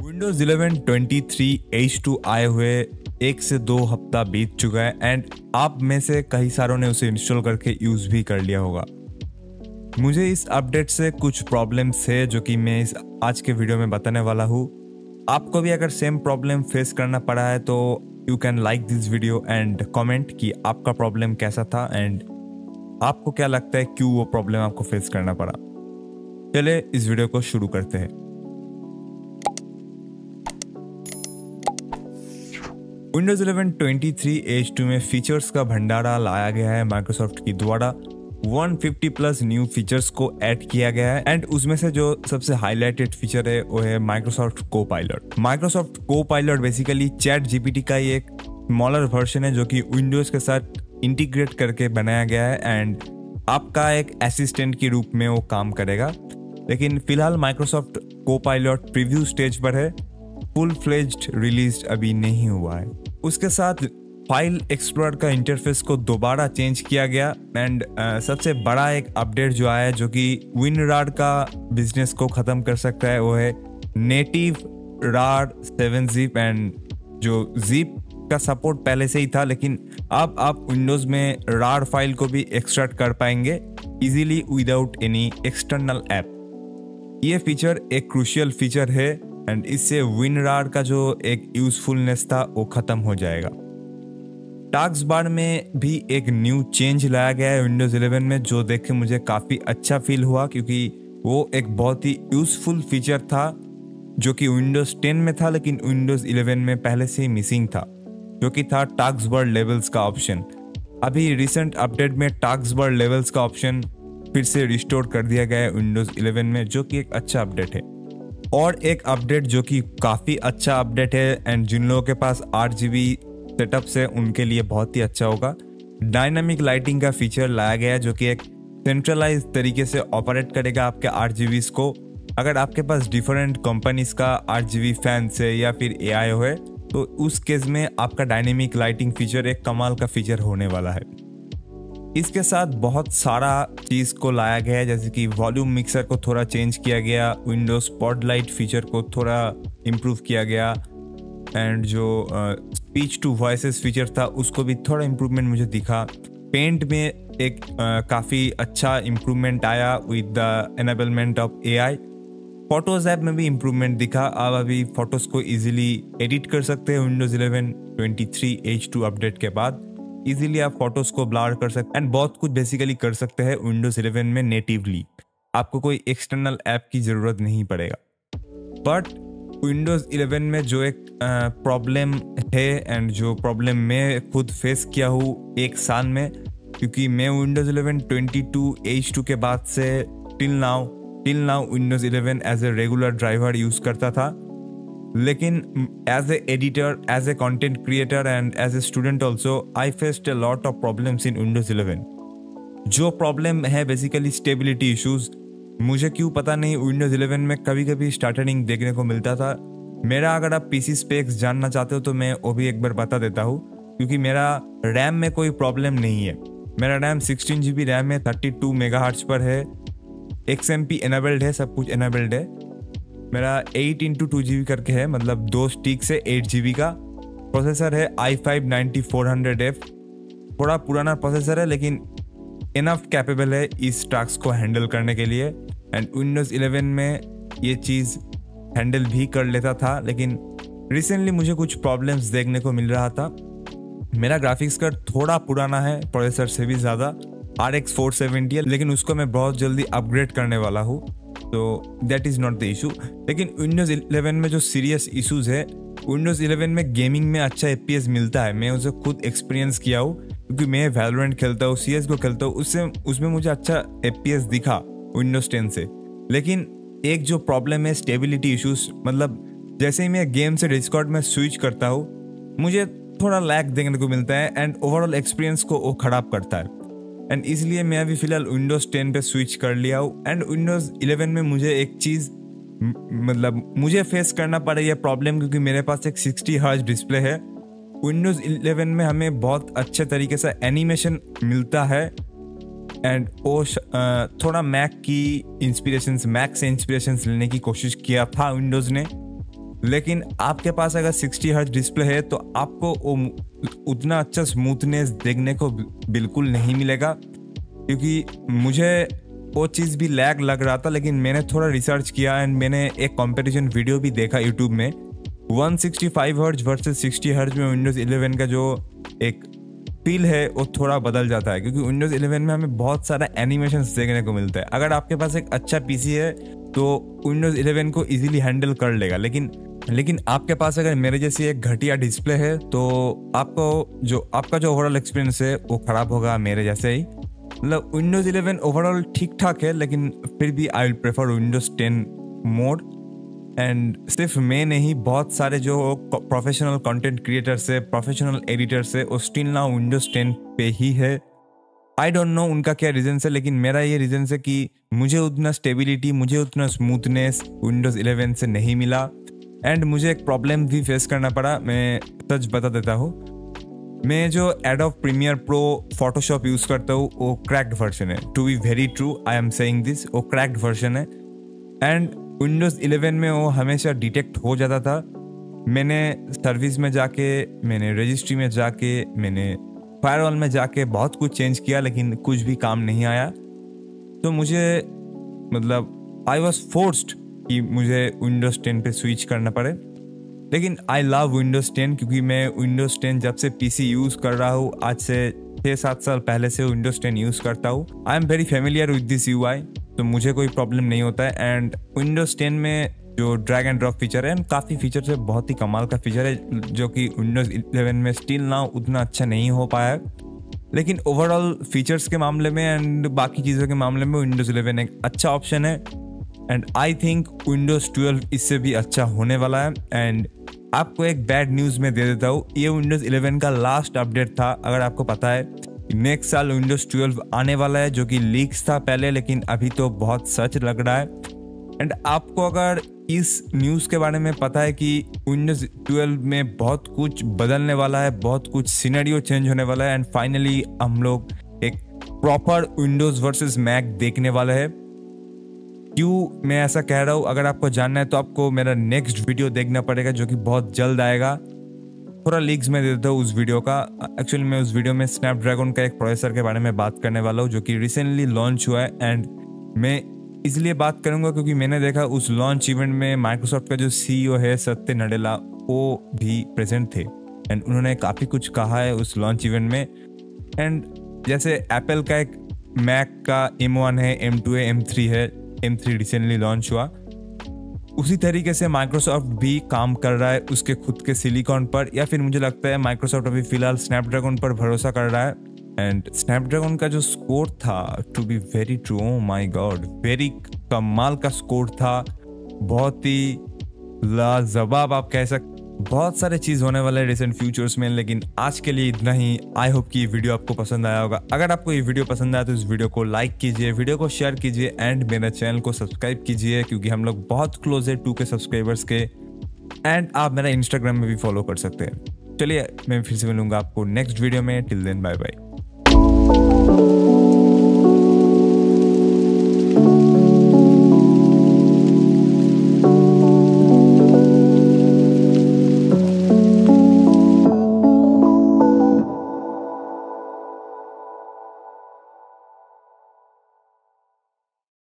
Windows 11 23H2 आए हुए 1 से 2 हफ्ता बीत चुका है एंड आप में से कई सारों ने उसे इंस्टॉल करके यूज़ भी कर लिया होगा। मुझे इस अपडेट से कुछ प्रॉब्लम्स है जो कि मैं इस आज के वीडियो में बताने वाला हूँ। आपको भी अगर सेम प्रॉब्लम फेस करना पड़ा है तो you can like this video and comment कि आपका प्रॉब्लम कैसा था एंड आपको क्या लगता है क्यों वो प्रॉब्लम आपको फेस करना पड़ा। चलिए इस वीडियो को शुरू करते हैं। विंडोज 11 23H2 में फीचर्स का भंडारा लाया गया है माइक्रोसॉफ्ट की द्वारा। 150 प्लस न्यू फीचर्स को ऐड किया गया है एंड उसमें से जो सबसे हाईलाइटेड फीचर है वो है Microsoft copilot. Microsoft copilot basically chat GPT का ही एक स्मॉलर वर्जन है जो कि विंडोज के साथ इंटीग्रेट करके बनाया गया है एंड आपका एक असिस्टेंट के रूप में वो काम करेगा। लेकिन फिलहाल माइक्रोसॉफ्ट को-पायलट प्रीव्यू स्टेज पर है, फुल फ्लेज्ड रिलीज अभी नहीं हुआ है। उसके साथ फाइल एक्सप्लोरर का इंटरफेस को दोबारा चेंज किया गया एंड सबसे बड़ा एक अपडेट जो आया है जो कि WinRAR का बिजनेस को खत्म कर सकता है वो है नेटिव RAR 7-zip एंड जो zip का सपोर्ट पहले से ही था लेकिन अब आप विंडोज में RAR फाइल को भी एक्सट्रैक्ट कर पाएंगे easily without any external app. ये फीचर एक क्रूशियल फीचर है एंड इससे WinRAR का जो एक यूजफुलनेस था वो खत्म हो जाएगा। टास्क बार में भी एक न्यू चेंज लाया गया है विंडोज 11 में जो देख के मुझे काफ़ी अच्छा फील हुआ क्योंकि वो एक बहुत ही यूजफुल फीचर था जो कि विंडोज 10 में था लेकिन विंडोज 11 में पहले से ही मिसिंग था, जो कि था टास्क बार लेवल्स का ऑप्शन। अभी रिसेंट अपडेट में टास्क बार लेवल्स का ऑप्शन फिर से रिस्टोर कर दिया गया है विंडोज 11 में, जो कि एक अच्छा अपडेट है। और एक अपडेट जो कि काफ़ी अच्छा अपडेट है एंड जिन लोगों के पास 8GB सेटअप्स है उनके लिए बहुत ही अच्छा होगा। डायनामिक लाइटिंग का फीचर लाया गया है जो कि एक सेंट्रलाइज तरीके से ऑपरेट करेगा आपके 8GBs को। अगर आपके पास डिफरेंट कंपनीज का 8GB फैंस है या फिर AIO है तो उस केस में आपका डायनेमिक लाइटिंग फीचर एक कमाल का फीचर होने वाला है। इसके साथ बहुत सारा चीज़ को लाया गया है जैसे कि वॉल्यूम मिक्सर को थोड़ा चेंज किया गया, विंडोज स्पॉटलाइट फीचर को थोड़ा इम्प्रूव किया गया एंड जो स्पीच टू वॉइसेस फीचर था उसको भी थोड़ा इम्प्रूवमेंट मुझे दिखा। पेंट में एक काफ़ी अच्छा इम्प्रूवमेंट आया with the enablement of AI। Photos app में भी इम्प्रूवमेंट दिखा, आप अभी फोटोज को इजीली एडिट कर सकते हैं विंडोज 11 23H2 अपडेट के बाद। इजीली आप फोटोज को ब्लर कर सकते हैं एंड बहुत कुछ बेसिकली कर सकते हैं विंडोज 11 में नेटिवली। आपको कोई एक्सटर्नल ऐप की ज़रूरत नहीं पड़ेगा। बट विंडोज 11 में जो एक प्रॉब्लम है एंड जो प्रॉब्लम मैं खुद फेस किया हूँ एक साल में, क्योंकि मैं विंडोज 11 22H2 के बाद से till now Windows 11 as a regular driver use करता था। लेकिन as a editor, as a content creator and as a student also I faced a lot of problems in Windows 11। जो प्रॉब्लम है basically stability issues. मुझे क्यों पता नहीं Windows 11 में कभी कभी स्टार्टरिंग देखने को मिलता था। मेरा अगर आप PC स्पेक्स जानना चाहते हो तो मैं वो भी एक बार बता देता हूँ क्योंकि मेरा रैम में कोई प्रॉब्लम नहीं है। मेरा रैम 16GB रैम है, 32 मेगाहर्ट्ज पर है, XMP एनेबल्ड है, सब कुछ एनेबल्ड है। मेरा 8x2GB करके है, मतलब 2 स्टिक से 8GB का प्रोसेसर है। i5-9400F थोड़ा पुराना प्रोसेसर है लेकिन इनफ कैपेबल है इस टास्क को हैंडल करने के लिए एंड विंडोज 11 में ये चीज़ हैंडल भी कर लेता था। लेकिन रिसेंटली मुझे कुछ प्रॉब्लम्स देखने को मिल रहा था। मेरा ग्राफिक्स कार्ड थोड़ा पुराना है प्रोसेसर से भी ज़्यादा, RX 470 है, लेकिन उसको मैं बहुत जल्दी अपग्रेड करने वाला हूँ, तो that is not the issue. लेकिन विंडोज 11 में जो सीरियस इशूज़ है, विंडोज 11 में गेमिंग में अच्छा FPS मिलता है। मैं उसे खुद एक्सपीरियंस किया हूँ क्योंकि मैं वैलोरेंट खेलता हूँ, CS को खेलता हूँ, उसमें मुझे अच्छा FPS दिखा विंडोज 10 से। लेकिन एक जो प्रॉब्लम है स्टेबिलिटी इश्यूज, मतलब जैसे ही मैं गेम से डिस्कॉर्ड में स्विच करता हूँ मुझे थोड़ा लैग देखने को मिलता है एंड ओवरऑल एक्सपीरियंस को वो ख़राब करता है एंड इसलिए मैं अभी फ़िलहाल विंडोज 10 पे स्विच कर लिया हूँ। एंड विंडोज 11 में मुझे एक चीज़ मतलब मुझे फेस करना पड़ा यह प्रॉब्लम क्योंकि मेरे पास एक 60Hz डिस्प्ले है। विंडोज 11 में हमें बहुत अच्छे तरीके से एनिमेशन मिलता है एंड वो थोड़ा मैक से इंस्पिरेशंस लेने की कोशिश किया था विंडोज़ ने, लेकिन आपके पास अगर 60 हर्ट्ज डिस्प्ले है तो आपको उतना अच्छा स्मूथनेस देखने को बिल्कुल नहीं मिलेगा, क्योंकि मुझे वो चीज़ भी लैग लग रहा था। लेकिन मैंने थोड़ा रिसर्च किया एंड मैंने एक कंपैरिजन वीडियो भी देखा यूट्यूब में। 165 हर्ट्ज वर्सेस 60 हर्ट्ज में विंडोज़ 11 का जो एक फील है वो थोड़ा बदल जाता है, क्योंकि विंडोज़ 11 में हमें बहुत सारा एनिमेशंस देखने को मिलता है। अगर आपके पास एक अच्छा पीसी है तो विंडोज़ 11 को इजीली हैंडल कर लेगा, लेकिन आपके पास अगर मेरे जैसी एक घटिया डिस्प्ले है तो आपका जो ओवरऑल एक्सपीरियंस है वो ख़राब होगा मेरे जैसे ही। मतलब विंडोज़ 11 ओवरऑल ठीक ठाक है, लेकिन फिर भी I will prefer Windows 10 mode. And सिर्फ मैं नहीं, बहुत सारे जो प्रोफेशनल कंटेंट क्रिएटर्स है, प्रोफेशनल एडिटर्स है, वो स्टिल नाउ विंडोज़ 10 पे ही है। आई डोंट नो उनका क्या रीजन है, लेकिन मेरा ये रीजन है कि मुझे उतना स्टेबिलिटी, मुझे उतना स्मूथनेस विंडोज़ 11 से नहीं मिला। एंड मुझे एक प्रॉब्लम भी फेस करना पड़ा। मैं सच बता देता हूँ, मैं जो Adobe Premiere Pro Photoshop use करता हूँ वो क्रैक्ड वर्जन है। To be very true, I am saying this, वो क्रैक्ड वर्जन है। एंड विंडोज़ 11 में वो हमेशा डिटेक्ट हो जाता था। मैंने सर्विस में जाके, मैंने रजिस्ट्री में जाके, मैंने फायरवॉल में जाके बहुत कुछ चेंज किया, लेकिन कुछ भी काम नहीं आया। तो मुझे मतलब आई वॉज फोर्स्ड कि मुझे विंडोज़ 10 पे स्विच करना पड़े। लेकिन आई लव विंडोज़ 10, क्योंकि मैं विंडोज़ 10 जब से पीसी यूज़ कर रहा हूँ, आज से 6-7 साल पहले से विंडोज़ 10 यूज़ करता हूँ। I am very familiar with this UI, तो मुझे कोई प्रॉब्लम नहीं होता है। एंड विंडोज़ 10 में जो ड्रैग एंड ड्रॉप फीचर है, काफ़ी फीचर है, बहुत ही कमाल का फीचर है, जो कि विंडोज़ 11 में स्टिल ना उतना अच्छा नहीं हो पाया है। लेकिन ओवरऑल फीचर्स के मामले में एंड बाकी चीज़ों के मामले में विंडोज़ 11 एक अच्छा ऑप्शन है। एंड आई थिंक विंडोज़ 12 इससे भी अच्छा होने वाला है। एंड आपको एक बैड न्यूज़ में दे देता हूँ, ये विंडोज़ 11 का लास्ट अपडेट था। अगर आपको पता है नेक्स्ट साल विंडोज़ 12 आने वाला है, जो कि लीक्स था पहले, लेकिन अभी तो बहुत सच लग रहा है। एंड आपको अगर इस न्यूज़ के बारे में पता है कि विंडोज़ 12 में बहुत कुछ बदलने वाला है, बहुत कुछ सिनेरियो चेंज होने वाला है, एंड फाइनली हम लोग एक प्रॉपर विंडोज़ वर्सेस मैक देखने वाले हैं। क्यों मैं ऐसा कह रहा हूँ, अगर आपको जानना है तो आपको मेरा नेक्स्ट वीडियो देखना पड़ेगा, जो कि बहुत जल्द आएगा। थोड़ा लीक्स में दे देता हूँ उस वीडियो का। एक्चुअली मैं उस वीडियो में स्नैपड्रैगन का एक प्रोसेसर के बारे में बात करने वाला हूँ, जो कि रिसेंटली लॉन्च हुआ है। एंड मैं इसलिए बात करूंगा क्योंकि मैंने देखा उस लॉन्च इवेंट में माइक्रोसॉफ्ट का जो सीईओ है सत्य नडेला, वो भी प्रेजेंट थे। एंड उन्होंने काफ़ी कुछ कहा है उस लॉन्च इवेंट में। एंड जैसे एप्पल का एक मैक का M1 है, M2 है, M3 है, M3 रिसेंटली लॉन्च हुआ, उसी तरीके से माइक्रोसॉफ्ट भी काम कर रहा है उसके खुद के सिलिकॉन पर। या फिर मुझे लगता है माइक्रोसॉफ्ट अभी फिलहाल स्नैपड्रैगन पर भरोसा कर रहा है। एंड स्नैपड्रैगन का जो स्कोर था, to be very true, oh my God, very कमाल का स्कोर था, बहुत ही लाजवाब आप कह सकते। बहुत सारे चीज़ होने वाले रिसेंट फ्यूचर्स में, लेकिन आज के लिए इतना ही। आई होप कि ये वीडियो आपको पसंद आया होगा। अगर आपको ये वीडियो पसंद आया तो इस वीडियो को लाइक कीजिए, वीडियो को शेयर कीजिए, एंड मेरे चैनल को सब्सक्राइब कीजिए, क्योंकि हम लोग बहुत क्लोज है 2K सब्सक्राइबर्स के। एंड आप मेरा इंस्टाग्राम में भी फॉलो कर सकते हैं। चलिए मैं फिर से मिलूंगा आपको नेक्स्ट वीडियो में। Till then bye bye.